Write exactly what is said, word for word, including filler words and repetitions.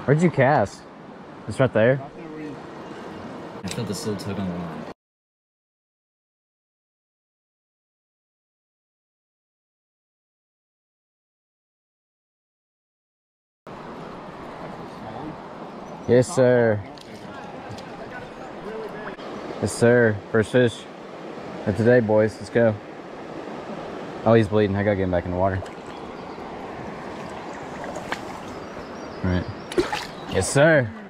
Where'd you cast? It's right there. I felt the slow tug on the line. Yes, sir. Yes, sir. First fish of today, boys. Let's go. Oh, he's bleeding. I gotta get him back in the water. All right. Yes, sir.